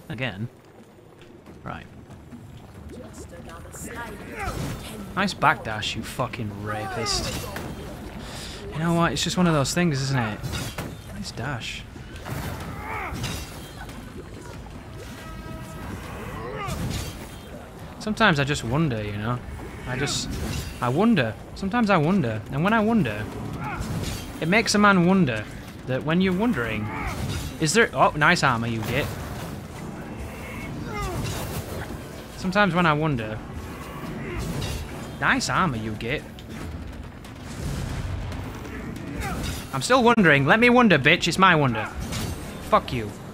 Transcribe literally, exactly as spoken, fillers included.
Again. Right. Nice backdash, you fucking rapist. You know what? It's just one of those things, isn't it? Nice dash. Sometimes I just wonder, you know? I just... I wonder. Sometimes I wonder. And when I wonder, it makes a man wonder that when you're wondering, is there... Oh, nice armor, you git. Sometimes when I wonder... Nice armor, you git. I'm still wondering. Let me wonder, bitch. It's my wonder. Fuck you.